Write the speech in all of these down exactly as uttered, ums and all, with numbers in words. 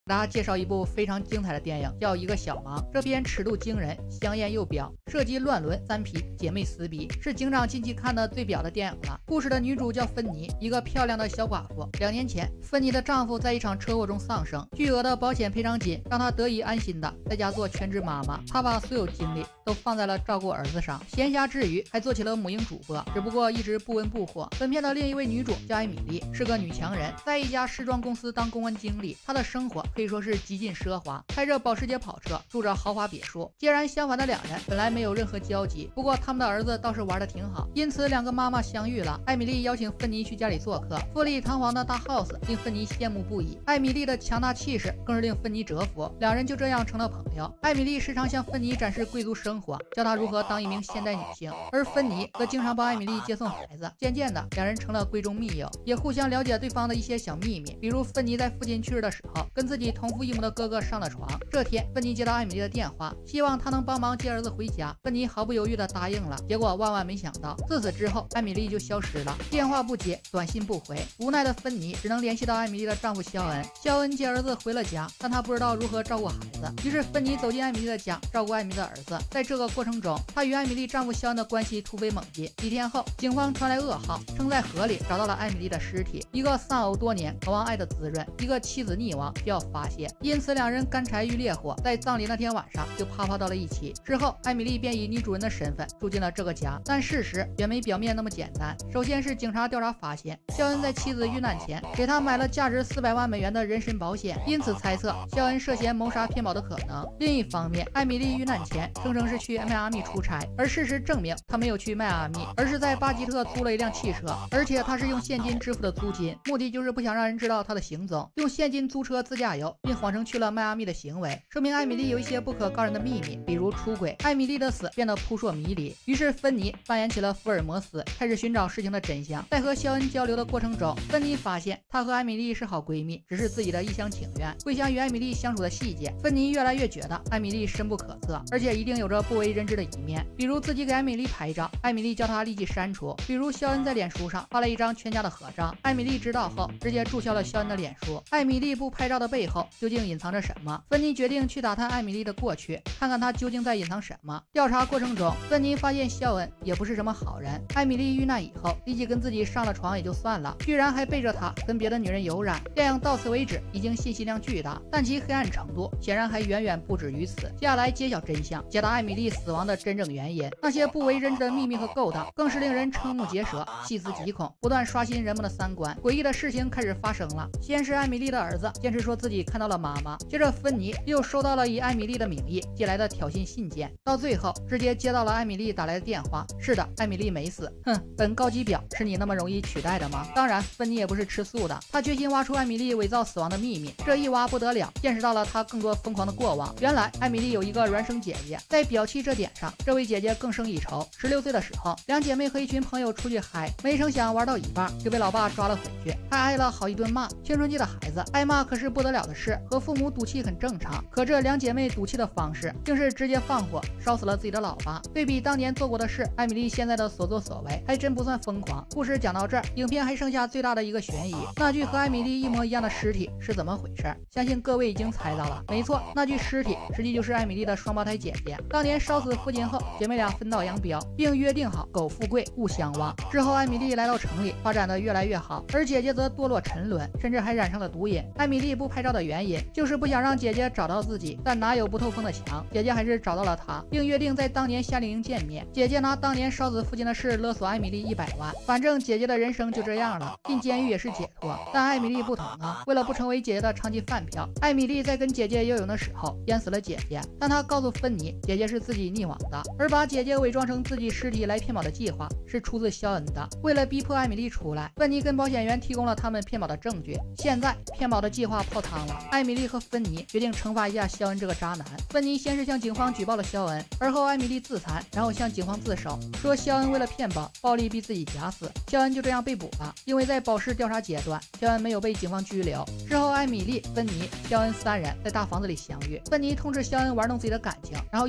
给大家介绍一部非常精彩的电影，叫《一个小忙》。这片尺度惊人，香艳又表，涉及乱伦、三皮、姐妹撕逼，是警长近期看的最表的电影了。故事的女主叫芬妮，一个漂亮的小寡妇。两年前，芬妮的丈夫在一场车祸中丧生，巨额的保险赔偿金让她得以安心的在家做全职妈妈。她把所有精力都放在了照顾儿子上，闲暇之余还做起了母婴主播，只不过一直不温不火。本片的另一位女主叫艾米丽，是个女强人，在一家时装公司当公关经理。她的生活可以说是极尽奢华，开着保时捷跑车，住着豪华别墅。截然相反的两人本来没有任何交集，不过他们的儿子倒是玩得挺好，因此两个妈妈相遇了。艾米丽邀请芬妮去家里做客，富丽堂皇的大 house 令芬妮羡慕不已，艾米丽的强大气势更是令芬妮折服，两人就这样成了朋友。艾米丽时常向芬妮展示贵族生活，教她如何当一名现代女性，而芬妮则经常帮艾米丽接送孩子。渐渐的，两人成了闺中密友，也互相了解对方的一些小秘密，比如芬妮在父亲去世的时候跟自己同父异母的哥哥上了床。这天，芬妮接到艾米丽的电话，希望她能帮忙接儿子回家。芬妮毫不犹豫地答应了，结果万万没想到，自此之后，艾米丽就消失了，电话不接，短信不回。无奈的芬妮只能联系到艾米丽的丈夫肖恩。肖恩接儿子回了家，但他不知道如何照顾孩子，于是芬妮走进艾米丽的家，照顾艾米丽的儿子。在这个过程中，她与艾米丽丈夫肖恩的关系突飞猛进。几天后，警方传来噩耗，称在河里找到了艾米丽的尸体。一个丧偶多年，渴望爱的滋润；一个妻子溺亡，需要发泄。因此，两人干柴遇烈火，在葬礼那天晚上就啪啪到了一起。之后，艾米丽便以女主人的身份住进了这个家，但事实远没表面那么简单。首先是警察调查发现，肖恩在妻子遇难前给他买了价值四百万美元的人身保险，因此猜测肖恩涉嫌谋杀骗保的可能。另一方面，艾米丽遇难前声称是去迈阿密出差，而事实证明她没有去迈阿密，而是在巴吉特租了一辆汽车，而且她是用现金支付的租金，目的就是不想让人知道她的行踪，用现金租车自驾游，并谎称去了迈阿密的行为，说明艾米丽有一些不可告人的秘密，比如出轨。艾米丽的死变得扑朔迷离，于是芬妮扮演起了福尔摩斯，开始寻找事情的真相。在和肖恩交流的过程中，芬妮发现她和艾米丽是好闺蜜，只是自己的一厢情愿。回想与艾米丽相处的细节，芬妮越来越觉得艾米丽深不可测，而且一定有着不为人知的一面，比如自己给艾米丽拍照，艾米丽叫她立即删除；比如肖恩在脸书上发了一张全家的合照，艾米丽知道后直接注销了肖恩的脸书。艾米丽不拍照的背后究竟隐藏着什么？芬妮决定去打探艾米丽的过去，看看她究竟在隐藏什么。调查过程中，芬妮发现肖恩也不是什么好人。艾米丽遇难以后，立即跟自己上了床也就算了，居然还背着她跟别的女人有染。电影到此为止已经信息量巨大，但其黑暗程度显然还远远不止于此。接下来揭晓真相，解答艾米丽死亡的真正原因，那些不为人知的秘密和勾当更是令人瞠目结舌，细思极恐，不断刷新人们的三观。诡异的事情开始发生了，先是艾米丽的儿子坚持说自己看到了妈妈，接着芬妮又收到了以艾米丽的名义寄来的挑衅信件，到最后直接接到了艾米丽打来的电话。是的，艾米丽没死。哼，本高级表是你那么容易取代的吗？当然，芬妮也不是吃素的，她决心挖出艾米丽伪造死亡的秘密。这一挖不得了，见识到了她更多疯狂的过往。原来艾米丽有一个孪生姐姐，在表气这点上，这位姐姐更胜一筹。十六岁的时候，两姐妹和一群朋友出去嗨，没成想玩到一半就被老爸抓了回去，还挨了好一顿骂。青春期的孩子挨骂可是不得了的事，和父母赌气很正常。可这两姐妹赌气的方式，竟是直接放火烧死了自己的老爸。对比当年做过的事，艾米丽现在的所作所为还真不算疯狂。故事讲到这儿，影片还剩下最大的一个悬疑，那具和艾米丽一模一样的尸体是怎么回事？相信各位已经猜到了，没错，那具尸体实际就是艾米丽的双胞胎姐姐。当年烧死父亲后，姐妹俩分道扬镳，并约定好苟富贵勿相忘。之后艾米丽来到城里，发展的越来越好，而姐姐则堕落沉沦，甚至还染上了毒瘾。艾米丽不拍照的原因就是不想让姐姐找到自己，但哪有不透风的墙，姐姐还是找到了她，并约定在当年夏令营见面。姐姐拿当年烧死父亲的事勒索艾米丽一百万，反正姐姐的人生就这样了，进监狱也是解脱。但艾米丽不同啊，为了不成为姐姐的长期饭票，艾米丽在跟姐姐游泳的时候淹死了姐姐，但她告诉芬妮，姐姐是自己溺亡的，而把姐姐伪装成自己尸体来骗保的计划是出自肖恩的。为了逼迫艾米丽出来，芬妮跟保险员提供了他们骗保的证据。现在骗保的计划泡汤了，艾米丽和芬妮决定惩罚一下肖恩这个渣男。芬妮先是向警方举报了肖恩，而后艾米丽自残，然后向警方自首，说肖恩为了骗保暴力逼自己假死。肖恩就这样被捕了，因为在保释调查阶段，肖恩没有被警方拘留。之后艾米丽、芬妮、肖恩三人在大房子里相遇，芬妮痛斥肖恩玩弄自己的感情，然后一枪就把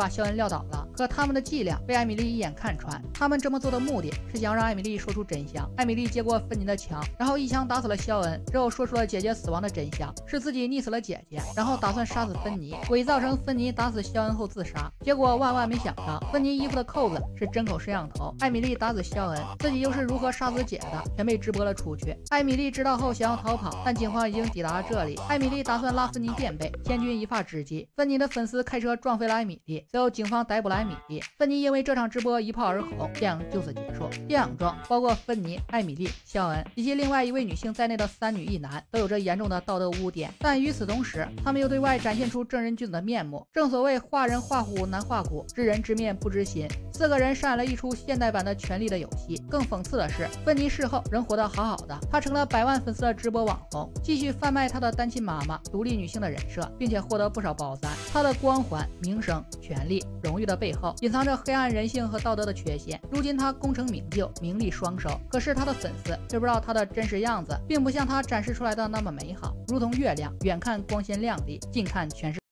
把肖恩撂倒了。可他们的伎俩被艾米丽一眼看穿，他们这么做的目的是想让艾米丽说出真相。艾米丽接过芬妮的枪，然后一枪打死了肖恩，之后说出了姐姐死亡的真相，是自己溺死了姐姐，然后打算杀死芬妮，伪造成芬妮打死肖恩后自杀。结果万万没想到，芬妮衣服的扣子是针口摄像头，艾米丽打死肖恩，自己又是如何杀死姐的，全被直播了出去。艾米丽知道后想要逃跑，但警方已经抵达了这里。艾米丽打算拉芬妮垫背，千钧一发之际，芬妮的粉丝开车撞飞了艾米丽，随后警方逮捕了艾米丽。芬妮因为这场直播一炮而红，电影就此结束。电影中包括芬妮、艾米丽、肖恩以及另外一位女性在内的三女一男都有着严重的道德污点，但与此同时，他们又对外展现出正人君子的面目。正所谓画人画虎难画骨，知人知面不知心。四个人上演了一出现代版的权力的游戏。更讽刺的是，芬妮事后仍活得好好的，她成了百万粉丝的直播网红，继续贩卖她的单亲妈妈、独立女性的人设，并且获得不少褒赞。她的光环、名声、权力、荣誉的背后，隐藏着黑暗人性和道德的缺陷。如今她功成名就，名利双收，可是她的粉丝却不知道她的真实样子，并不像她展示出来的那么美好，如同月亮，远看光鲜亮丽，近看全是